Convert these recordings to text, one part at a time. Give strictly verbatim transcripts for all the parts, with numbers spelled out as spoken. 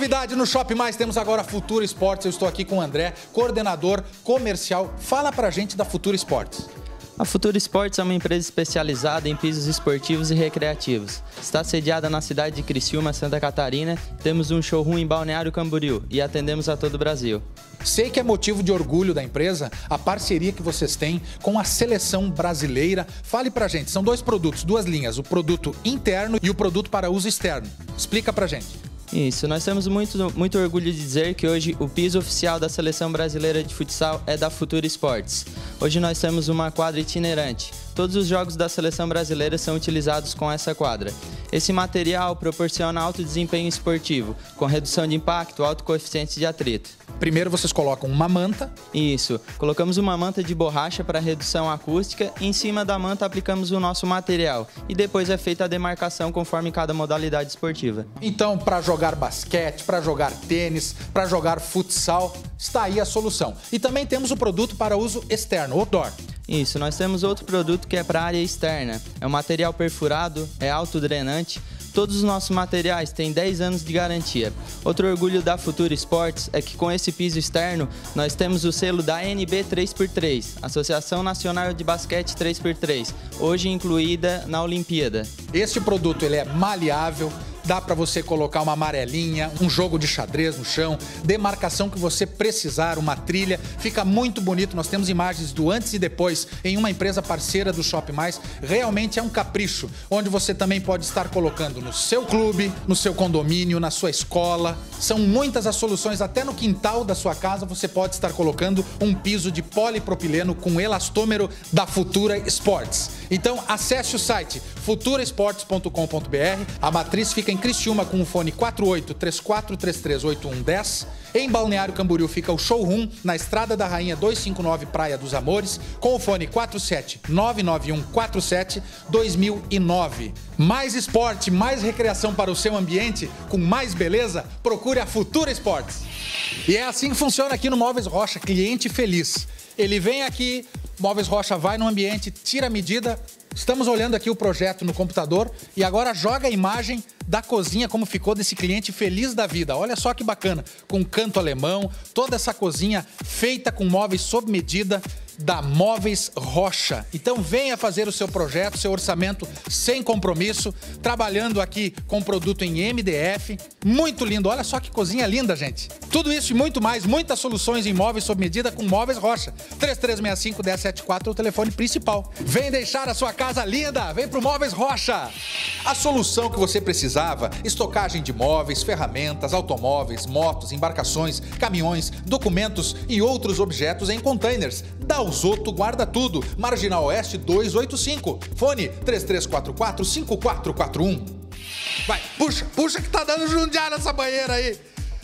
Novidade no Shop Mais, temos agora a Futura Esportes. Eu estou aqui com o André, coordenador comercial. Fala pra gente da Futura Esportes. A Futura Esportes é uma empresa especializada em pisos esportivos e recreativos. Está sediada na cidade de Criciúma, Santa Catarina. Temos um showroom em Balneário Camboriú e atendemos a todo o Brasil. Sei que é motivo de orgulho da empresa a parceria que vocês têm com a seleção brasileira. Fale pra gente, são dois produtos, duas linhas, o produto interno e o produto para uso externo. Explica pra gente. Isso, nós temos muito, muito orgulho de dizer que hoje o piso oficial da Seleção Brasileira de Futsal é da Futura Esportes. Hoje nós temos uma quadra itinerante. Todos os jogos da Seleção Brasileira são utilizados com essa quadra. Esse material proporciona alto desempenho esportivo, com redução de impacto, alto coeficiente de atrito. Primeiro vocês colocam uma manta. Isso, colocamos uma manta de borracha para redução acústica e em cima da manta aplicamos o nosso material e depois é feita a demarcação conforme cada modalidade esportiva. Então, para jogar basquete, para jogar tênis, para jogar futsal, está aí a solução. E também temos o produto para uso externo, outdoor. Isso, nós temos outro produto que é para a área externa. É um material perfurado, é autodrenante. Todos os nossos materiais têm dez anos de garantia. Outro orgulho da Futura Esportes é que com esse piso externo, nós temos o selo da A N B três por três, Associação Nacional de Basquete três por três, hoje incluída na Olimpíada. Este produto ele é maleável. Dá para você colocar uma amarelinha, um jogo de xadrez no chão, demarcação que você precisar, uma trilha. Fica muito bonito. Nós temos imagens do antes e depois em uma empresa parceira do Shop Mais. Realmente é um capricho, onde você também pode estar colocando no seu clube, no seu condomínio, na sua escola. São muitas as soluções, até no quintal da sua casa você pode estar colocando um piso de polipropileno com elastômero da Futura Esportes. Então acesse o site futura esportes ponto com ponto br. A matriz fica em Criciúma com o fone quatro oito três quatro três três oito um um zero. Em Balneário Camboriú fica o showroom na Estrada da Rainha duzentos e cinquenta e nove, Praia dos Amores, com o fone quatro sete nove nove um quatro sete dois mil e nove. Mais esporte, mais recreação para o seu ambiente, com mais beleza, procure a Futura Esportes. E é assim que funciona aqui no Móveis Rocha, cliente feliz. Ele vem aqui, Móveis Rocha vai no ambiente, tira a medida. Estamos olhando aqui o projeto no computador e agora joga a imagem da cozinha como ficou desse cliente feliz da vida. Olha só que bacana, com canto alemão, toda essa cozinha feita com móveis sob medida da Móveis Rocha. Então venha fazer o seu projeto, seu orçamento sem compromisso, trabalhando aqui com produto em M D F. Muito lindo, olha só que cozinha linda, gente. Tudo isso e muito mais, muitas soluções em móveis sob medida com Móveis Rocha. três três seis cinco, um zero sete quatro é o telefone principal. Vem deixar a sua casa linda, vem pro Móveis Rocha. A solução que você precisava, estocagem de móveis, ferramentas, automóveis, motos, embarcações, caminhões, documentos e outros objetos em containers. Da Usoto Guarda Tudo, Marginal Oeste duzentos e oitenta e cinco, fone três três quatro quatro cinco quatro quatro um. Vai, puxa, puxa que tá dando jundiar nessa banheira aí.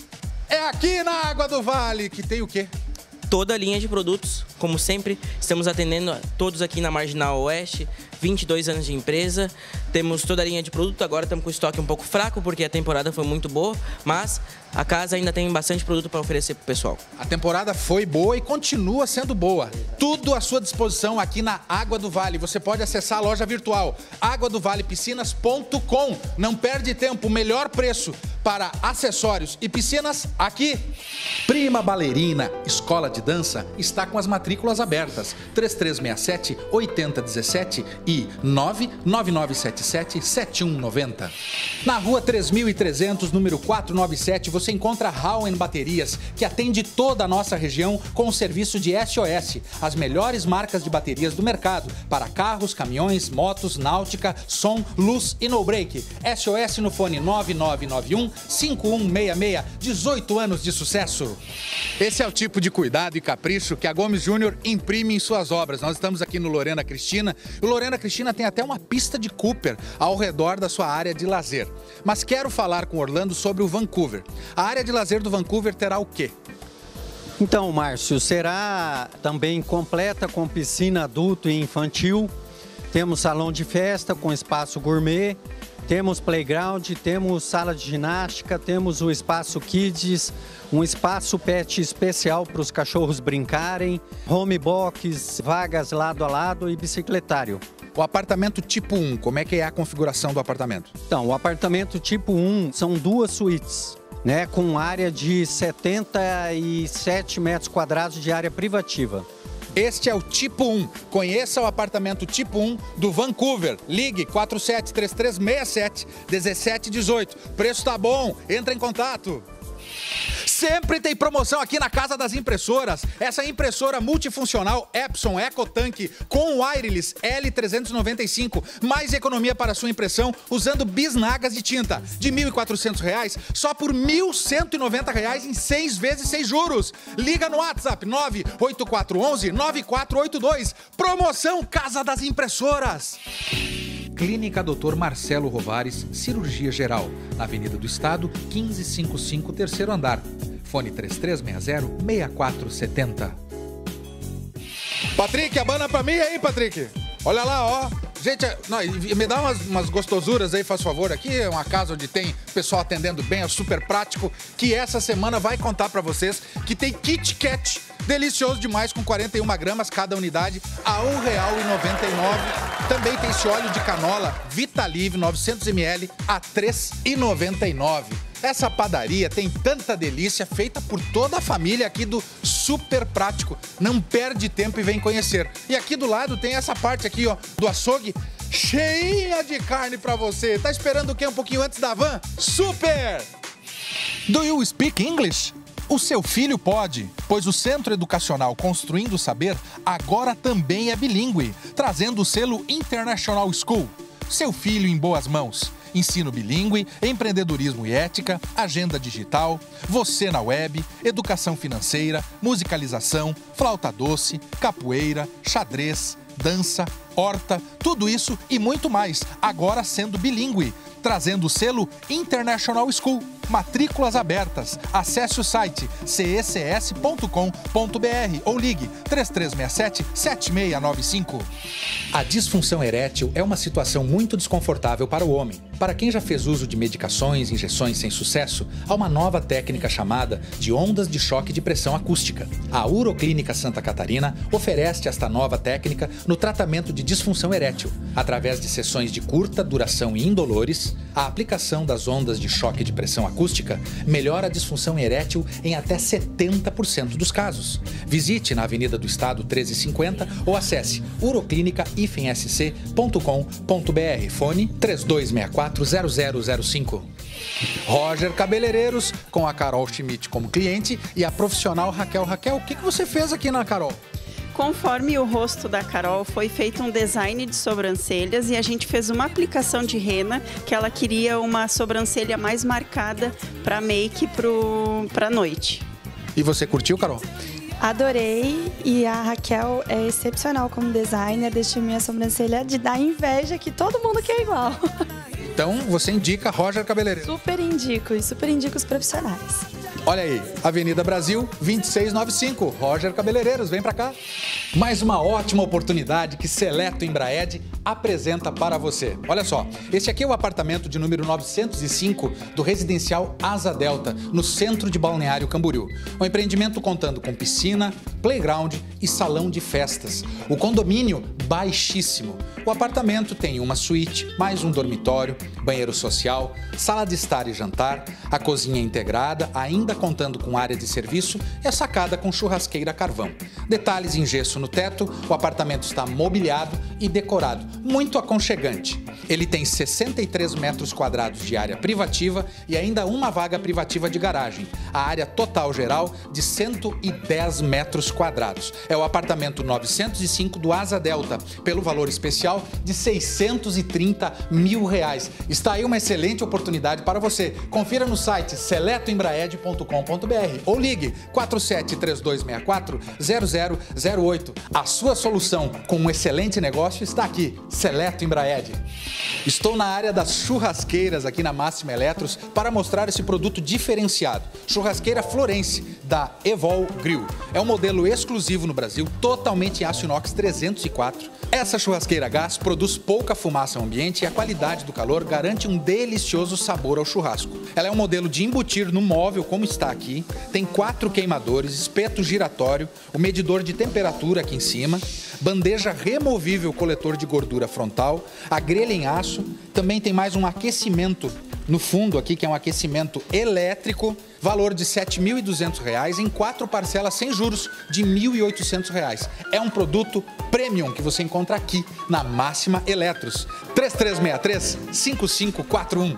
É aqui na Água do Vale que tem o quê? Toda a linha de produtos, como sempre, estamos atendendo todos aqui na Marginal Oeste, vinte e dois anos de empresa, temos toda a linha de produto, agora estamos com o estoque um pouco fraco porque a temporada foi muito boa, mas a casa ainda tem bastante produto para oferecer para o pessoal. A temporada foi boa e continua sendo boa. Tudo à sua disposição aqui na Água do Vale. Você pode acessar a loja virtual água do vale piscinas ponto com. Não perde tempo, o melhor preço para acessórios e piscinas aqui. Prima Ballerina, escola de dança, está com as matrículas abertas. três três seis sete, oito zero um sete e nove nove nove sete sete, sete um nove zero. Na rua três mil e trezentos, número quatrocentos e noventa e sete, você encontra a Howen Baterias, que atende toda a nossa região com o serviço de S O S, as melhores marcas de baterias do mercado, para carros, caminhões, motos, náutica, som, luz e no-break. S O S no fone nove nove nove um cinco um seis seis, dezoito anos de sucesso. Esse é o tipo de cuidado e capricho que a Gomes Júnior imprime em suas obras. Nós estamos aqui no Lorena Cristina. O Lorena Cristina tem até uma pista de Cooper ao redor da sua área de lazer. Mas quero falar com Orlando sobre o Vancouver. A área de lazer do Vancouver terá o quê? Então, Márcio, será também completa com piscina adulto e infantil. Temos salão de festa com espaço gourmet. Temos playground, temos sala de ginástica, temos o espaço kids, um espaço pet especial para os cachorros brincarem, home box, vagas lado a lado e bicicletário. O apartamento tipo um, como é que é a configuração do apartamento? Então, o apartamento tipo um são duas suítes. né, com área de setenta e sete metros quadrados de área privativa. Este é o Tipo um. Conheça o apartamento Tipo um do Vancouver. Ligue quatro sete três três seis sete um sete um oito. Preço tá bom, entra em contato. Sempre tem promoção aqui na Casa das Impressoras. Essa impressora multifuncional Epson EcoTank com wireless L trezentos e noventa e cinco. Mais economia para a sua impressão usando bisnagas de tinta. De mil e quatrocentos reais só por mil cento e noventa reais em seis vezes sem juros. Liga no WhatsApp nove oito quatro um um nove quatro oito dois. Promoção Casa das Impressoras. Clínica doutor Marcelo Rovares, Cirurgia Geral, na Avenida do Estado, quinze cinquenta e cinco, terceiro andar. Fone três três seis zero, seis quatro sete zero. Patrick, abana pra mim aí, Patrick. Olha lá, ó. Gente, não, me dá umas, umas gostosuras aí, faz favor. Aqui é uma casa onde tem pessoal atendendo bem, é super prático. Que essa semana vai contar pra vocês que tem Kit Kat, delicioso demais, com quarenta e uma gramas cada unidade, a um real e noventa e nove centavos. Também tem esse óleo de canola Vitalive, novecentos mililitros, a três reais e noventa e nove centavos. Essa padaria tem tanta delícia, feita por toda a família aqui do Super Prático. Não perde tempo e vem conhecer. E aqui do lado tem essa parte aqui, ó, do açougue, cheinha de carne pra você. Tá esperando o quê? Um pouquinho antes da van? Super! Do you speak English? O seu filho pode, pois o Centro Educacional Construindo o Saber agora também é bilíngue, trazendo o selo International School. Seu filho em boas mãos. Ensino bilíngue, empreendedorismo e ética, agenda digital, você na web, educação financeira, musicalização, flauta doce, capoeira, xadrez, dança, horta, tudo isso e muito mais, agora sendo bilíngue, trazendo o selo International School. Matrículas abertas. Acesse o site c e c s ponto com ponto b r ou ligue três três seis sete, sete seis nove cinco. A disfunção erétil é uma situação muito desconfortável para o homem. Para quem já fez uso de medicações, injeções sem sucesso, há uma nova técnica chamada de ondas de choque de pressão acústica. A Uroclínica Santa Catarina oferece esta nova técnica no tratamento de disfunção erétil. Através de sessões de curta duração e indolores, a aplicação das ondas de choque de pressão acústica melhora a disfunção erétil em até setenta por cento dos casos. Visite na Avenida do Estado treze cinquenta ou acesse uroclínica s c ponto com ponto b r. Fone três dois seis quatro zero zero zero cinco. Roger Cabeleireiros, com a Carol Schmidt como cliente e a profissional Raquel. Raquel, o que você fez aqui na Carol? Conforme o rosto da Carol, foi feito um design de sobrancelhas e a gente fez uma aplicação de rena, que ela queria uma sobrancelha mais marcada para make para a noite. E você curtiu, Carol? Adorei, e a Raquel é excepcional como designer, deixou minha sobrancelha de dar inveja que todo mundo quer igual. Então você indica Roger Cabeleireiros? Super indico, e super indico os profissionais. Olha aí, Avenida Brasil, vinte e seis noventa e cinco, Roger Cabeleireiros, vem pra cá. Mais uma ótima oportunidade que Seleto Embraed apresenta para você. Olha só, esse aqui é o apartamento de número novecentos e cinco do residencial Asa Delta, no centro de Balneário Camboriú. Um empreendimento contando com piscina, playground e salão de festas. O condomínio baixíssimo. O apartamento tem uma suíte, mais um dormitório, banheiro social, sala de estar e jantar, a cozinha integrada, ainda contando com área de serviço e a sacada com churrasqueira a carvão. Detalhes em gesso no teto, o apartamento está mobiliado e decorado, muito aconchegante. Ele tem sessenta e três metros quadrados de área privativa e ainda uma vaga privativa de garagem. A área total geral de cento e dez metros quadrados. É o apartamento novecentos e cinco do Asa Delta, pelo valor especial de seiscentos e trinta mil reais. Está aí uma excelente oportunidade para você. Confira no site seleto embraed ponto com ponto b r ou ligue quatro sete três dois seis quatro zero zero zero oito. A sua solução com um excelente negócio está aqui, Seleto Embraed. Estou na área das churrasqueiras aqui na Máxima Eletros para mostrar esse produto diferenciado. Churrasqueira Florence, da Evol Grill. É um modelo exclusivo no Brasil, totalmente em aço inox trezentos e quatro. Essa churrasqueira a gás produz pouca fumaça ao ambiente e a qualidade do calor garante um delicioso sabor ao churrasco. Ela é um modelo de embutir no móvel como está aqui, tem quatro queimadores, espeto giratório, o medidor de temperatura aqui em cima, bandeja removível coletor de gordura frontal, a grelha em aço, também tem mais um aquecimento no fundo aqui, que é um aquecimento elétrico, valor de sete mil e duzentos reais em quatro parcelas sem juros de mil e oitocentos reais. É um produto premium que você encontra aqui na Máxima Eletros. três três seis três, cinco cinco quatro um.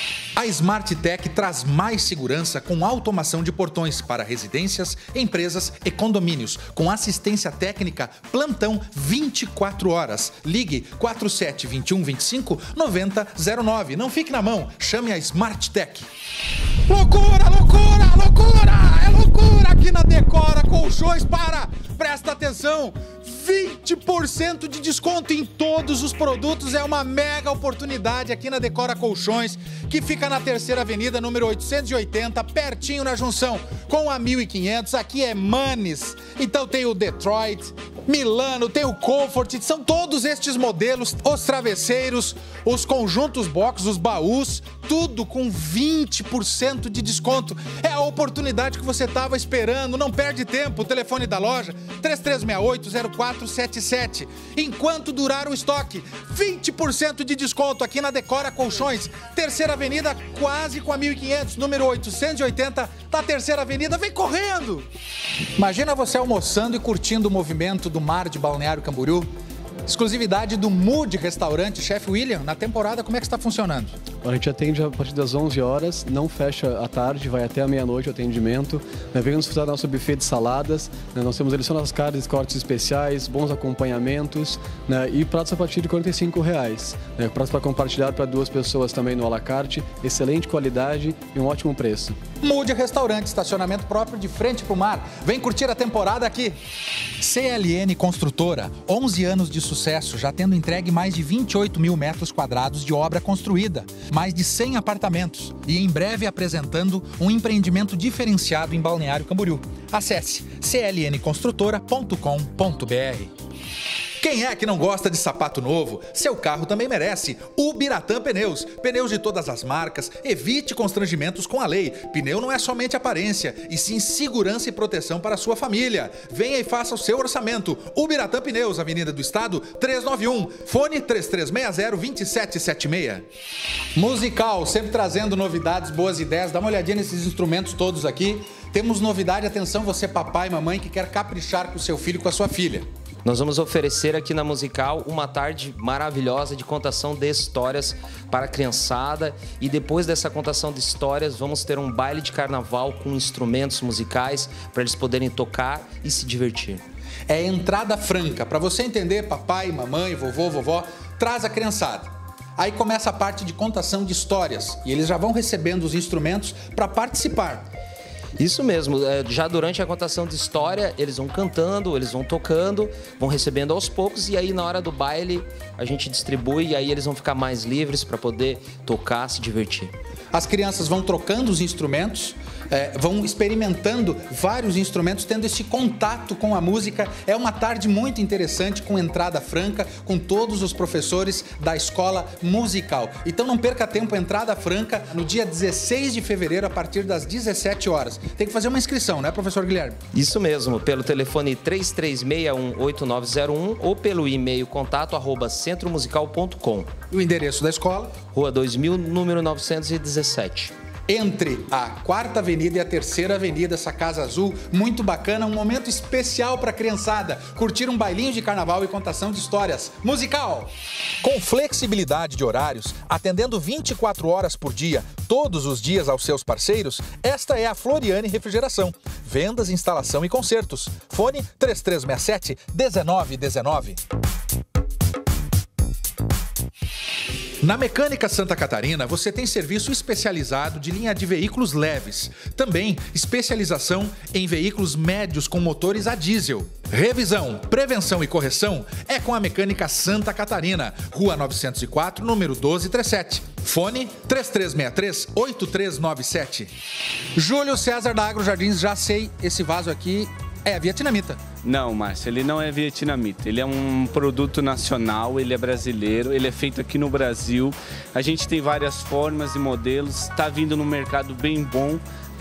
A Smart Tech traz mais segurança com automação de portões para residências, empresas e condomínios, com assistência técnica plantão vinte e quatro horas. Ligue quatro sete dois um dois cinco nove zero zero nove. Não fique na mão, chame a Smart Tech. Loucura, loucura, loucura! É loucura aqui na Decora Colchões. Para! Presta atenção! vinte por cento de desconto em todos os produtos. É uma mega oportunidade aqui na Decora Colchões, que fica na Terceira Avenida, número oitocentos e oitenta, pertinho na junção com a mil e quinhentos. Aqui é Manes. Então tem o Detroit, Milano, tem o Comfort. São todos estes modelos, os travesseiros, os conjuntos box, os baús, tudo com vinte por cento de desconto. É a oportunidade que você estava esperando. Não perde tempo. O telefone da loja, três três seis oito, zero quatro sete sete. Enquanto durar o estoque, vinte por cento de desconto aqui na Decora Colchões. Terceira Avenida, quase com a mil e quinhentos, número oitocentos e oitenta, da Terceira Avenida. Vem correndo! Imagina você almoçando e curtindo o movimento do mar de Balneário Camboriú. Exclusividade do Mood Restaurante. Chefe William, na temporada, como é que está funcionando? A gente atende a partir das onze horas, não fecha à tarde, vai até a meia-noite o atendimento. Venham desfrutar do nosso buffet de saladas. Nós temos selecionadas carnes, cortes especiais, bons acompanhamentos, né, e pratos a partir de quarenta e cinco reais. Né, pratos para compartilhar para duas pessoas também no à la carte. Excelente qualidade e um ótimo preço. Mood Restaurante, estacionamento próprio de frente para o mar. Vem curtir a temporada aqui. C L N Construtora, onze anos de sucesso, já tendo entregue mais de vinte e oito mil metros quadrados de obra construída, mais de cem apartamentos e em breve apresentando um empreendimento diferenciado em Balneário Camboriú. Acesse c l n construtora ponto com ponto b r. Quem é que não gosta de sapato novo? Seu carro também merece. Ubiratã Pneus. Pneus de todas as marcas. Evite constrangimentos com a lei. Pneu não é somente aparência, e sim segurança e proteção para a sua família. Venha e faça o seu orçamento. Ubiratã Pneus, Avenida do Estado, trezentos e noventa e um. Fone três três seis zero, dois sete sete seis. Musical, sempre trazendo novidades, boas ideias. Dá uma olhadinha nesses instrumentos todos aqui. Temos novidade, atenção você papai e mamãe que quer caprichar com o seu filho e com a sua filha. Nós vamos oferecer aqui na Musical uma tarde maravilhosa de contação de histórias para a criançada. E depois dessa contação de histórias, vamos ter um baile de carnaval com instrumentos musicais para eles poderem tocar e se divertir. É entrada franca. Para você entender, papai, mamãe, vovô, vovó, traz a criançada. Aí começa a parte de contação de histórias e eles já vão recebendo os instrumentos para participar. Isso mesmo, já durante a contação de história, eles vão cantando, eles vão tocando, vão recebendo aos poucos e aí na hora do baile a gente distribui e aí eles vão ficar mais livres para poder tocar, se divertir. As crianças vão trocando os instrumentos, é, vão experimentando vários instrumentos, tendo esse contato com a música. É uma tarde muito interessante, com entrada franca, com todos os professores da Escola Musical. Então não perca tempo, entrada franca no dia dezesseis de fevereiro, a partir das dezessete horas. Tem que fazer uma inscrição, né, professor Guilherme? Isso mesmo, pelo telefone três três seis um, oito nove zero um ou pelo e-mail contato arroba centro musical ponto com. O endereço da escola? Rua dois mil, número novecentos e dezessete. Entre a Quarta Avenida e a Terceira Avenida, essa Casa Azul, muito bacana, um momento especial para a criançada, curtir um bailinho de carnaval e contação de histórias. Musical! Com flexibilidade de horários, atendendo vinte e quatro horas por dia, todos os dias aos seus parceiros, esta é a Floriane Refrigeração. Vendas, instalação e consertos. Fone três três seis sete, um nove um nove. Na Mecânica Santa Catarina, você tem serviço especializado de linha de veículos leves. Também especialização em veículos médios com motores a diesel. Revisão, prevenção e correção é com a Mecânica Santa Catarina, Rua novecentos e quatro, número doze trinta e sete. Fone três três seis três, oito três nove sete. Júlio César da Agro Jardins, já sei, esse vaso aqui é vietnamita. Não, Márcio, ele não é vietnamita. Ele é um produto nacional, ele é brasileiro, ele é feito aqui no Brasil. A gente tem várias formas e modelos, está vindo no mercado bem bom,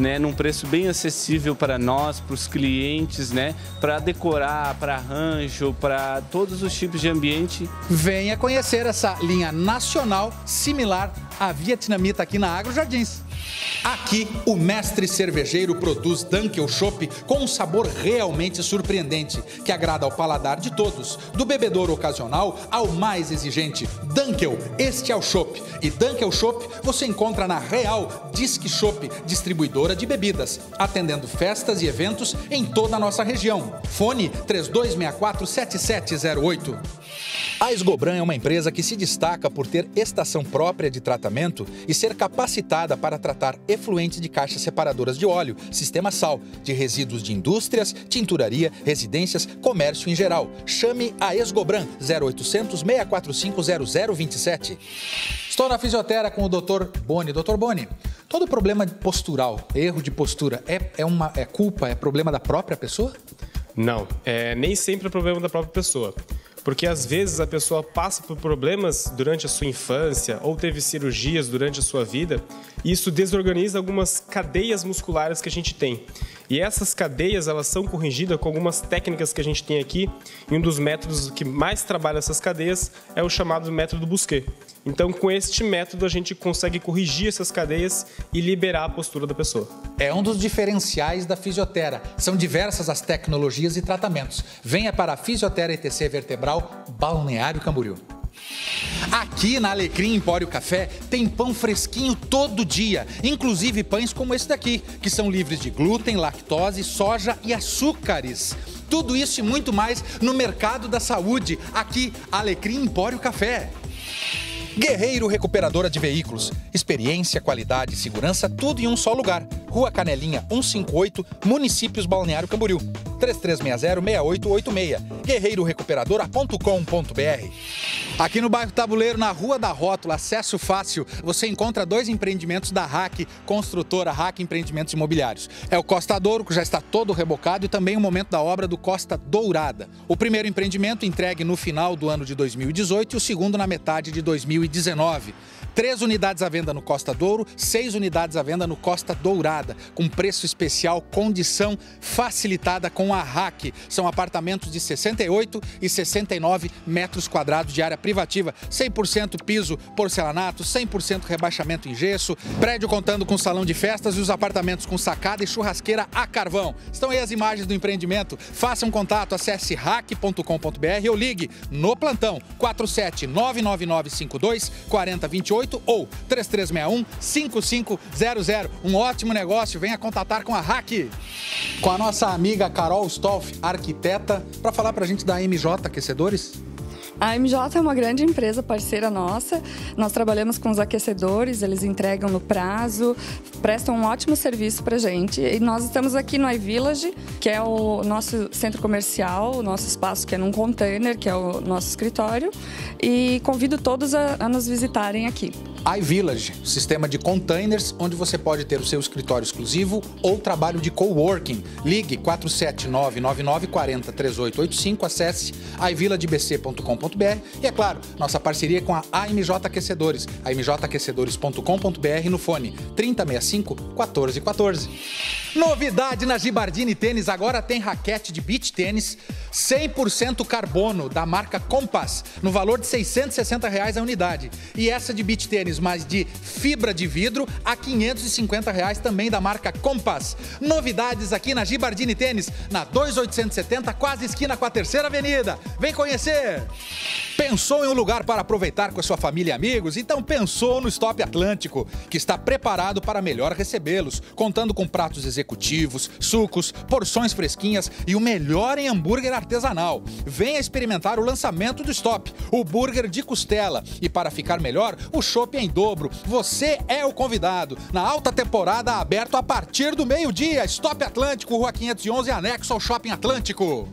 né, num preço bem acessível para nós, para os clientes, né, para decorar, para arranjo, para todos os tipos de ambiente. Venha conhecer essa linha nacional similar à vietnamita aqui na Agro Jardins. Aqui, o mestre cervejeiro produz Dunkel Chopp com um sabor realmente surpreendente, que agrada ao paladar de todos, do bebedor ocasional ao mais exigente. Dunkel, este é o Chopp. E Dunkel Chopp você encontra na Real Disque Chopp, distribuidora de bebidas, atendendo festas e eventos em toda a nossa região. Fone três dois seis quatro, sete sete zero oito. A Esgobran é uma empresa que se destaca por ter estação própria de tratamento e ser capacitada para tratar efluentes de caixas separadoras de óleo, sistema sal, de resíduos de indústrias, tinturaria, residências, comércio em geral. Chame a Esgobran zero oitocentos, seis quatro cinco, zero zero dois sete. Estou na Fisiotera com o doutor Boni. doutor Boni, todo problema postural, erro de postura, é, é, uma, é culpa, é problema da própria pessoa? Não, é, nem sempre é problema da própria pessoa. Porque às vezes a pessoa passa por problemas durante a sua infância ou teve cirurgias durante a sua vida e isso desorganiza algumas cadeias musculares que a gente tem. E essas cadeias, elas são corrigidas com algumas técnicas que a gente tem aqui e um dos métodos que mais trabalha essas cadeias é o chamado método Busquet. Então, com este método, a gente consegue corrigir essas cadeias e liberar a postura da pessoa. É um dos diferenciais da Fisiotera. São diversas as tecnologias e tratamentos. Venha para a Fisiotera E T C Vertebral Balneário Camboriú. Aqui na Alecrim Empório Café tem pão fresquinho todo dia, inclusive pães como esse daqui, que são livres de glúten, lactose, soja e açúcares. Tudo isso e muito mais no Mercado da Saúde, aqui Alecrim Empório Café. Guerreiro Recuperadora de Veículos. Experiência, qualidade e segurança, tudo em um só lugar. Rua Canelinha cento e cinquenta e oito, Municípios Balneário Camboriú. três três seis zero, seis oito oito seis. guerreiro recuperadora ponto com ponto br. Aqui no bairro Tabuleiro, na Rua da Rótula, acesso fácil, você encontra dois empreendimentos da R A C, construtora R A C Empreendimentos Imobiliários. É o Costa Douro, que já está todo rebocado, e também o momento da obra do Costa Dourada. O primeiro empreendimento entregue no final do ano de dois mil e dezoito e o segundo na metade de dois mil e dezenove. Três unidades à venda no Costa Douro, seis unidades à venda no Costa Dourada, com preço especial, condição facilitada com a R A C. São apartamentos de sessenta e oito e sessenta e nove metros quadrados de área privativa, cem por cento piso porcelanato, cem por cento rebaixamento em gesso, prédio contando com salão de festas e os apartamentos com sacada e churrasqueira a carvão. Estão aí as imagens do empreendimento. Faça um contato, acesse rac ponto com ponto br ou ligue no plantão quatro sete nove nove nove cinco dois quatro zero dois oito ou três três seis um cinco cinco zero zero. Um ótimo negócio, venha contatar com a R A C. Com a nossa amiga Carol Stolf, arquiteta, para falar para a gente da M J Aquecedores. A M J é uma grande empresa parceira nossa, nós trabalhamos com os aquecedores, eles entregam no prazo, prestam um ótimo serviço para a gente. E nós estamos aqui no iVillage, que é o nosso centro comercial, o nosso espaço que é num container, que é o nosso escritório, e convido todos a, a nos visitarem aqui. iVillage, sistema de containers, onde você pode ter o seu escritório exclusivo ou trabalho de coworking. Ligue quatro sete nove nove nove quatro zero três oito oito cinco, acesse i village b c ponto com ponto br e, é claro, nossa parceria com a A M J Aquecedores, a m j aquecedores ponto com ponto br no fone trinta sessenta e cinco, quatorze quatorze. Novidade na Gibardini Tênis, agora tem raquete de beach tênis cem por cento carbono da marca Compass, no valor de seiscentos e sessenta reais a unidade. E essa de beach tênis, mas de fibra de vidro, a quinhentos e cinquenta reais também da marca Compass. Novidades aqui na Gibardini Tênis, na dois mil oitocentos e setenta, quase esquina com a Terceira Avenida. Vem conhecer! Pensou em um lugar para aproveitar com a sua família e amigos? Então pensou no Stop Atlântico, que está preparado para melhor recebê-los, contando com pratos executivos, sucos, porções fresquinhas e o melhor em hambúrguer artesanal. Venha experimentar o lançamento do Stop, o burger de costela. E para ficar melhor, o chopp em dobro. Você é o convidado. Na alta temporada, aberto a partir do meio-dia. Stop Atlântico, Rua quinhentos e onze, anexo ao Shopping Atlântico.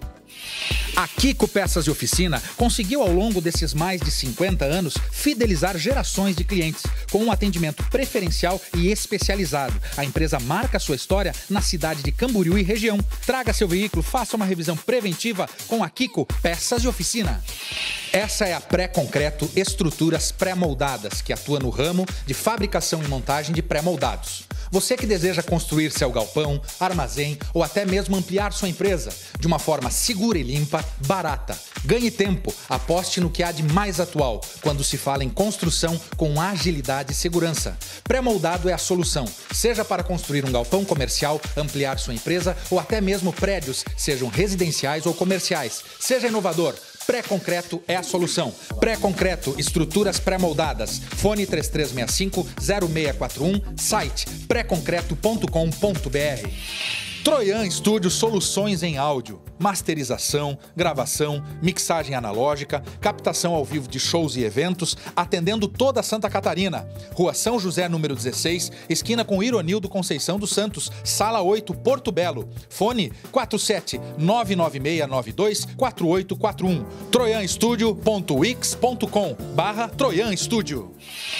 A Kiko Peças e Oficina conseguiu ao longo desses mais de cinquenta anos fidelizar gerações de clientes com um atendimento preferencial e especializado. A empresa marca sua história na cidade de Camboriú e região. Traga seu veículo, faça uma revisão preventiva com a Kiko Peças e Oficina. Essa é a Pré-Concreto Estruturas Pré-Moldadas, que atua no ramo de fabricação e montagem de pré-moldados. Você que deseja construir seu galpão, armazém ou até mesmo ampliar sua empresa de uma forma segura e limpa, barata. Ganhe tempo, aposte no que há de mais atual quando se fala em construção com agilidade e segurança. Pré-moldado é a solução, seja para construir um galpão comercial, ampliar sua empresa ou até mesmo prédios, sejam residenciais ou comerciais. Seja inovador. Pré-Concreto é a solução. Pré-Concreto, estruturas pré-moldadas. Fone três três seis cinco, zero seis quatro um, site pré concreto ponto com ponto br. Troian Studio, soluções em áudio, masterização, gravação, mixagem analógica, captação ao vivo de shows e eventos, atendendo toda Santa Catarina. Rua São José, número dezesseis, esquina com Ironildo Conceição dos Santos, Sala oito, Porto Belo. Fone quatro sete nove nove seis nove dois quatro oito quatro um. troian studio ponto wix ponto com barra Troian Studio.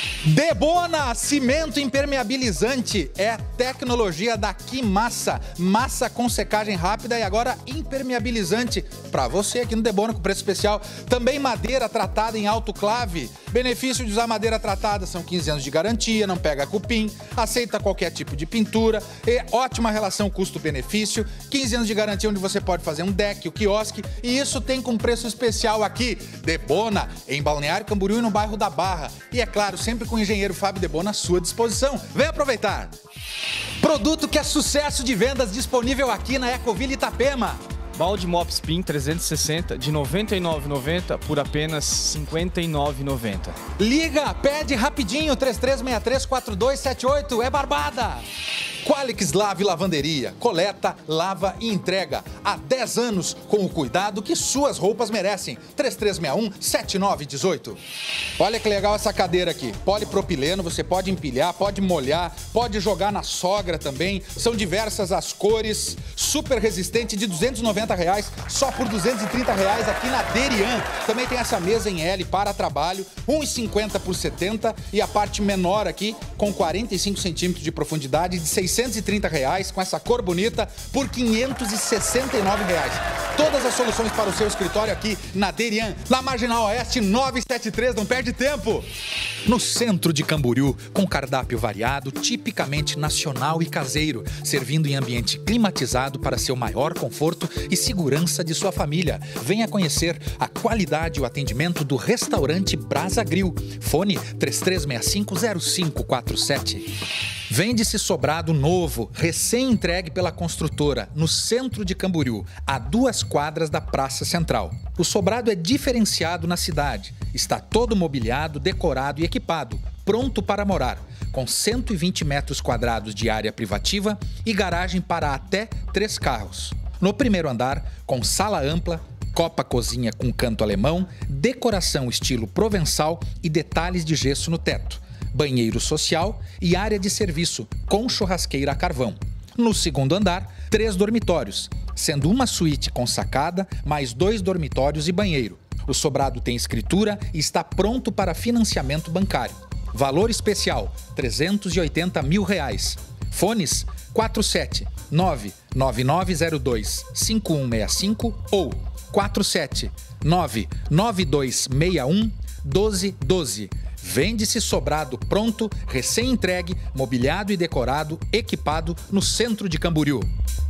Debona, cimento impermeabilizante, é a tecnologia da Quimassa. Massa com secagem rápida e agora impermeabilizante para você aqui no Debona com preço especial. Também madeira tratada em autoclave. Benefício de usar madeira tratada, são quinze anos de garantia, não pega cupim, aceita qualquer tipo de pintura, e ótima relação custo-benefício, quinze anos de garantia onde você pode fazer um deck, o quiosque, e isso tem com preço especial aqui. Debona, em Balneário Camboriú e no bairro da Barra. E é claro, sempre com o engenheiro Fábio Debona à sua disposição. Vem aproveitar! Produto que é sucesso de vendas disponível aqui na Ecoville Itapema. Balde Mop Spin trezentos e sessenta de noventa e nove reais e noventa centavos por apenas cinquenta e nove reais e noventa centavos. Liga, pede rapidinho, três três seis três quatro dois sete oito, é barbada! Qualix Lave Lavanderia, coleta, lava e entrega. Há dez anos, com o cuidado que suas roupas merecem. três três seis um, sete nove um oito. Olha que legal essa cadeira aqui. Polipropileno, você pode empilhar, pode molhar, pode jogar na sogra também. São diversas as cores. Super resistente de duzentos e noventa reais, só por duzentos e trinta reais aqui na Derian. Também tem essa mesa em L para trabalho, um real e cinquenta por setenta, e a parte menor aqui com quarenta e cinco centímetros de profundidade de seiscentos e trinta reais, com essa cor bonita, por quinhentos e sessenta e nove reais. Todas as soluções para o seu escritório aqui na Derian, na Marginal Oeste novecentos e setenta e três, não perde tempo! No centro de Camboriú, com cardápio variado, tipicamente nacional e caseiro, servindo em ambiente climatizado para seu maior conforto e segurança de sua família. Venha conhecer a qualidade e o atendimento do restaurante Brasa Grill. Fone três três seis cinco zero cinco quatro sete. Vende-se sobrado novo, recém-entregue pela construtora, no centro de Camboriú, a duas quadras da Praça Central. O sobrado é diferenciado na cidade, está todo mobiliado, decorado e equipado, pronto para morar, com cento e vinte metros quadrados de área privativa e garagem para até três carros. No primeiro andar, com sala ampla, copa cozinha com canto alemão, decoração estilo provençal e detalhes de gesso no teto. Banheiro social e área de serviço, com churrasqueira a carvão. No segundo andar, três dormitórios, sendo uma suíte com sacada, mais dois dormitórios e banheiro. O sobrado tem escritura e está pronto para financiamento bancário. Valor especial, trezentos e oitenta mil reais. Fones quatro sete nove nove nove zero dois cinco um seis cinco ou quatro sete nove nove dois seis um um dois um dois. Vende-se sobrado pronto, recém-entregue, mobiliado e decorado, equipado no centro de Camboriú.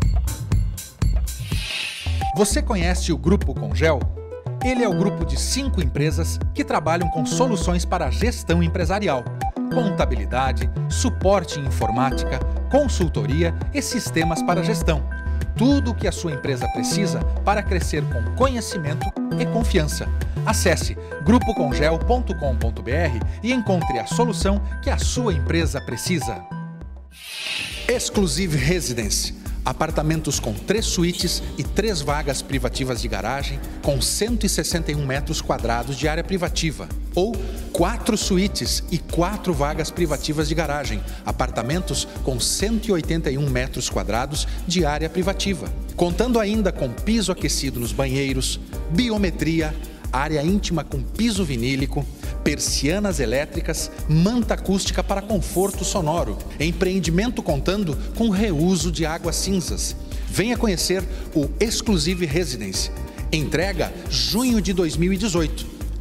Você conhece o Grupo Congel? Ele é o grupo de cinco empresas que trabalham com soluções para a gestão empresarial, contabilidade, suporte em informática, consultoria e sistemas para gestão. Tudo o que a sua empresa precisa para crescer com conhecimento e confiança. Acesse grupo congel ponto com ponto br e encontre a solução que a sua empresa precisa. Exclusive Residence. Apartamentos com três suítes e três vagas privativas de garagem, com cento e sessenta e um metros quadrados de área privativa. Ou quatro suítes e quatro vagas privativas de garagem, apartamentos com cento e oitenta e um metros quadrados de área privativa. Contando ainda com piso aquecido nos banheiros, biometria, área íntima com piso vinílico, persianas elétricas, manta acústica para conforto sonoro. Empreendimento contando com reuso de águas cinzas. Venha conhecer o Exclusive Residence. Entrega junho de dois mil e dezoito.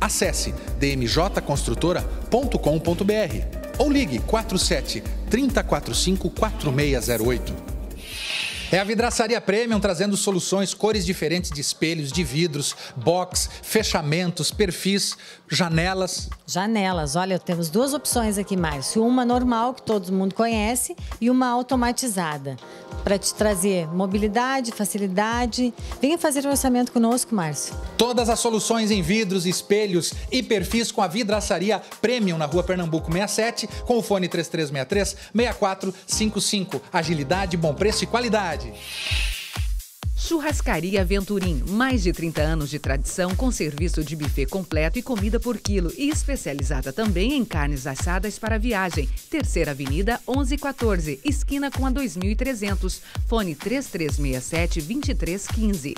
Acesse d m j construtora ponto com ponto b r ou ligue quatro sete, três zero quatro cinco, quatro seis zero oito. É a Vidraçaria Premium trazendo soluções, cores diferentes de espelhos, de vidros, box, fechamentos, perfis, janelas. Janelas, olha, temos duas opções aqui, Márcio. Uma normal, que todo mundo conhece, e uma automatizada, para te trazer mobilidade, facilidade. Venha fazer o orçamento conosco, Márcio. Todas as soluções em vidros, espelhos e perfis com a Vidraçaria Premium na Rua Pernambuco sessenta e sete, com o fone três três seis três, seis quatro cinco cinco. Agilidade, bom preço e qualidade. Churrascaria Venturim, mais de trinta anos de tradição com serviço de buffet completo e comida por quilo e especializada também em carnes assadas para viagem. Terceira Avenida onze e quatorze, esquina com a dois mil e trezentos, fone três três seis sete, dois três um cinco.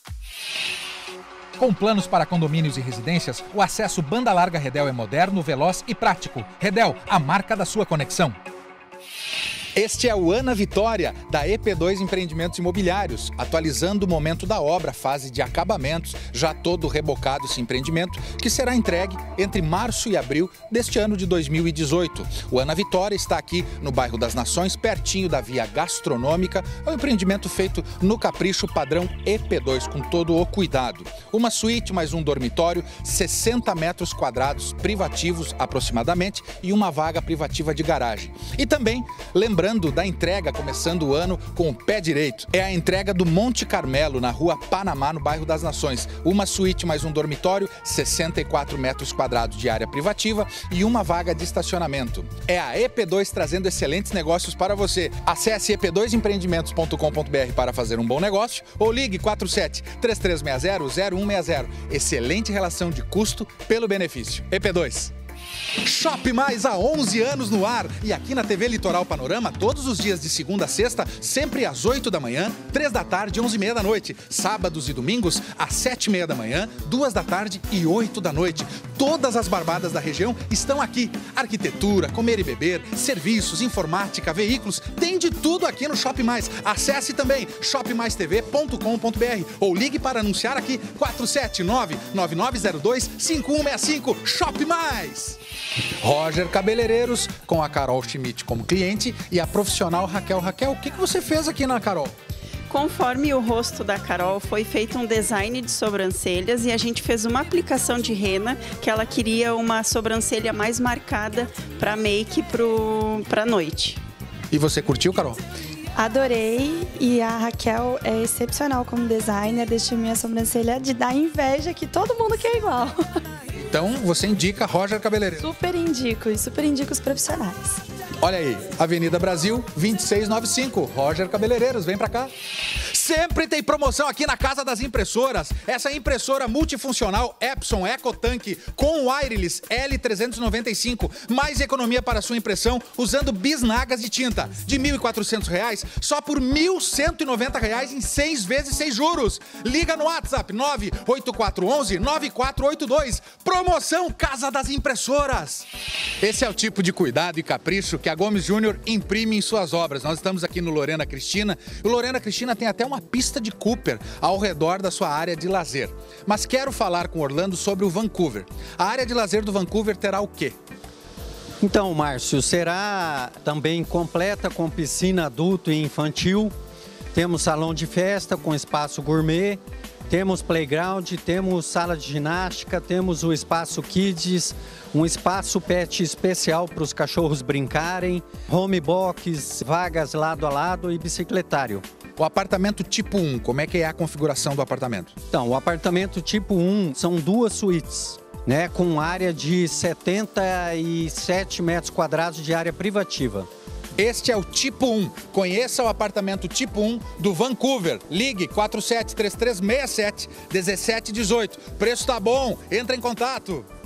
Com planos para condomínios e residências, o acesso banda larga Redel é moderno, veloz e prático. Redel, a marca da sua conexão. Este é o Ana Vitória, da E P dois Empreendimentos Imobiliários, atualizando o momento da obra, fase de acabamentos, já todo rebocado esse empreendimento, que será entregue entre março e abril deste ano de dois mil e dezoito. O Ana Vitória está aqui no bairro das Nações, pertinho da via gastronômica, é um empreendimento feito no capricho padrão E P dois, com todo o cuidado. Uma suíte mais um dormitório, sessenta metros quadrados privativos aproximadamente e uma vaga privativa de garagem. E também, lembrando Lembrando da entrega, começando o ano com o pé direito. É a entrega do Monte Carmelo, na Rua Panamá, no bairro das Nações. Uma suíte mais um dormitório, sessenta e quatro metros quadrados de área privativa e uma vaga de estacionamento. É a E P dois trazendo excelentes negócios para você. Acesse e p dois empreendimentos ponto com ponto b r para fazer um bom negócio ou ligue quatro sete, três três seis zero, zero um seis zero. Excelente relação de custo pelo benefício. E P dois. Shop Mais há onze anos no ar e aqui na T V Litoral Panorama todos os dias de segunda a sexta, sempre às oito da manhã, três da tarde e onze e meia da noite. Sábados e domingos às sete e meia da manhã, duas da tarde e oito da noite. Todas as barbadas da região estão aqui. Arquitetura, comer e beber, serviços, informática, veículos, tem de tudo aqui no Shop Mais. Acesse também shop mais t v ponto com ponto b r ou ligue para anunciar aqui quatro sete nove, nove nove zero dois, cinco um seis cinco. Shop Mais! Roger Cabeleireiros, com a Carol Schmidt como cliente e a profissional Raquel. Raquel, o que você fez aqui na Carol? Conforme o rosto da Carol, foi feito um design de sobrancelhas e a gente fez uma aplicação de rena, que ela queria uma sobrancelha mais marcada para make para a noite. E você curtiu, Carol? Adorei, e a Raquel é excepcional como designer, deixou minha sobrancelha de dar inveja que todo mundo quer igual. Então, você indica Roger Cabeleireiros. Super indico, e super indico os profissionais. Olha aí, Avenida Brasil, vinte e seis noventa e cinco, Roger Cabeleireiros, vem pra cá. Sempre tem promoção aqui na Casa das Impressoras. Essa impressora multifuncional Epson EcoTank com wireless L trezentos e noventa e cinco. Mais economia para sua impressão usando bisnagas de tinta. De mil e quatrocentos reais só por mil cento e noventa reais em seis vezes sem juros. Liga no WhatsApp nove oito quatro um um, nove quatro oito dois. Promoção Casa das Impressoras. Esse é o tipo de cuidado e capricho que a Gomes Júnior imprime em suas obras. Nós estamos aqui no Lorena Cristina. O Lorena Cristina tem até uma pista de Cooper ao redor da sua área de lazer. Mas quero falar com Orlando sobre o Vancouver. A área de lazer do Vancouver terá o quê? Então, Márcio, será também completa com piscina adulto e infantil. Temos salão de festa com espaço gourmet. Temos playground, temos sala de ginástica, temos o espaço kids, um espaço pet especial para os cachorros brincarem, home box, vagas lado a lado e bicicletário. O apartamento tipo um, como é que é a configuração do apartamento? Então, o apartamento tipo um são duas suítes, né, com área de setenta e sete metros quadrados de área privativa. Este é o tipo um. Conheça o apartamento tipo um do Vancouver. Ligue quatro sete três três seis sete um sete um oito. Preço tá bom, entra em contato.